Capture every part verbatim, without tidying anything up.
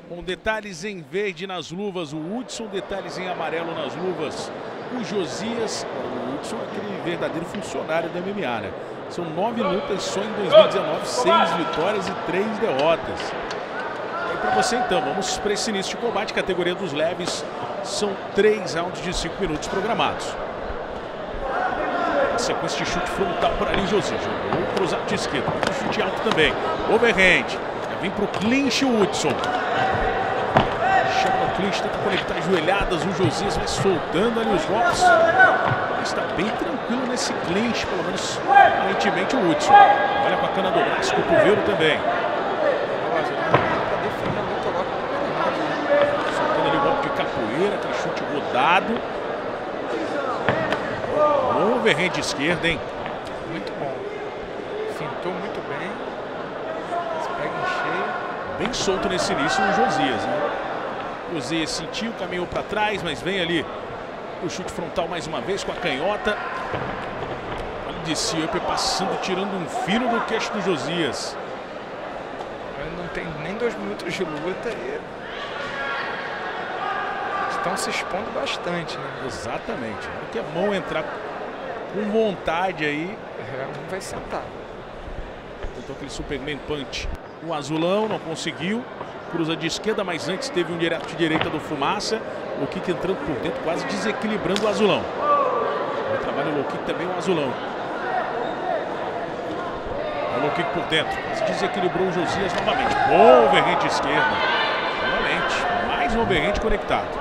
Com detalhes em verde nas luvas, o Hudson, detalhes em amarelo nas luvas, o Josias. O Hudson é aquele verdadeiro funcionário do M M A, né? São nove lutas só em dois mil e dezenove, seis vitórias e três derrotas. E aí pra você então, vamos para esse início de combate, categoria dos leves, são três rounds de cinco minutos programados. A sequência de chute frontal por ali, Josias, jogou cruzado de esquerda, chute alto também, overhand, já vem pro clinch o Hudson. Chama no clinch, tenta conectar as joelhadas, o Josias vai soltando ali os golpes. Está bem tranquilo nesse clinch, pelo menos aparentemente o Hudson. Olha com a cana do braço, cotovelo também. Soltando ali o golpe de capoeira, aquele chute rodado. Bom overhand de esquerda, hein? Muito bom. Fintou muito bem. Se pega em cheio. Bem solto nesse início o Josias, né? Josias sentiu, caminhou para trás, mas vem ali o chute frontal mais uma vez com a canhota. Olha de Ciup passando, tirando um fino do queixo do Josias. Ele não tem nem dois minutos de luta e estão se expondo bastante, né? Exatamente. Porque é bom entrar com vontade aí. É, não vai sentar. Tentou aquele Superman Punch. O azulão não conseguiu. Cruza de esquerda, mas antes teve um direto de direita do Fumaça. Low kick entrando por dentro, quase desequilibrando o azulão. O trabalho low kick também o azulão. O low kick por dentro, quase desequilibrou o Josias novamente. Bom overhand de esquerda. Novamente, mais um overhand conectado.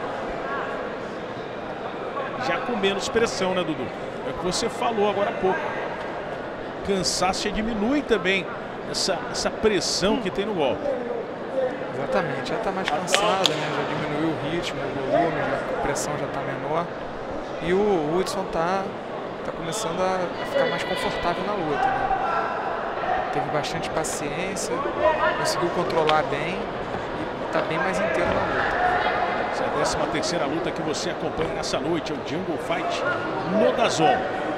Já com menos pressão, né, Dudu? É o que você falou agora há pouco. Cansaço já diminui também essa, essa pressão que tem no golpe. Exatamente, já está mais cansado, né? Já diminuiu o ritmo, o volume, já, a pressão já está menor. E o Hudson está tá começando a, a ficar mais confortável na luta, né? Teve bastante paciência, conseguiu controlar bem e está bem mais inteiro na luta. Essa é a décima terceira luta que você acompanha nessa noite, é o Jungle Fight no DAZN.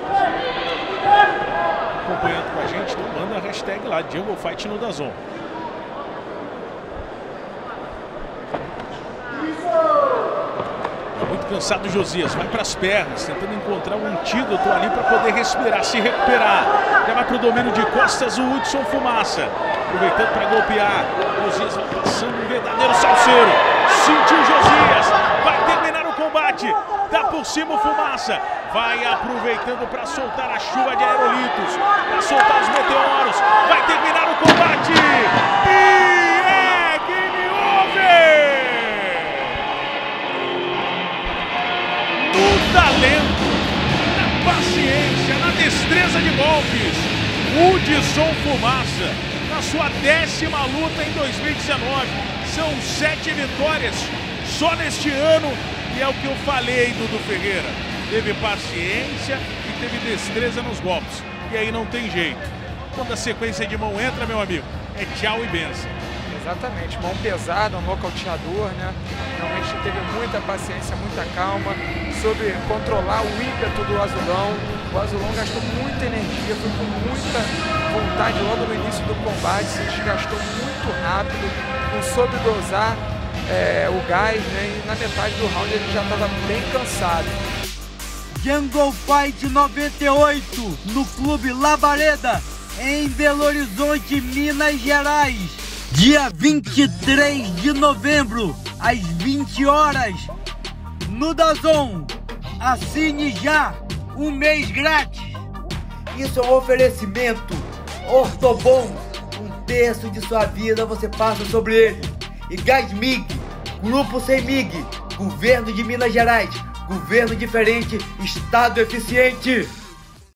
Acompanhando com a gente, então manda a hashtag lá, Jungle Fight no DAZN. Muito cansado o Josias, vai para as pernas, tentando encontrar um antídoto ali para poder respirar, se recuperar. Já vai para o domínio de costas o Hudson Fumaça, aproveitando para golpear. O Josias vai passando um verdadeiro salseiro. Sentiu o Josias, vai terminar o combate. Dá por cima o Fumaça, vai aproveitando para soltar a chuva de aerolitos, para soltar os meteoros. Vai terminar o combate. E é game over! No talento, na paciência, na destreza de golpes, Hudson Fumaça, na sua décima luta em dois mil e dezenove, são sete vitórias só neste ano, e é o que eu falei, Dudu Ferreira, teve paciência e teve destreza nos golpes, e aí não tem jeito, quando a sequência de mão entra, meu amigo, é tchau e benção. Exatamente, mão pesada, um nocauteador, né? Realmente teve muita paciência, muita calma, soube controlar o ímpeto do azulão. O azulão gastou muita energia, foi com muita vontade logo no início do combate, se desgastou muito rápido, não soube dosar é, o gás, né? E na metade do round ele já estava bem cansado. Jungle Fight noventa e oito, no Clube Labareda, em Belo Horizonte, Minas Gerais. Dia vinte e três de novembro, às vinte horas, no DAZN. Assine já, um mês grátis. Isso é um oferecimento. Ortobon, um terço de sua vida você passa sobre ele. E Gasmig, Grupo Semig, Governo de Minas Gerais. Governo diferente, Estado eficiente.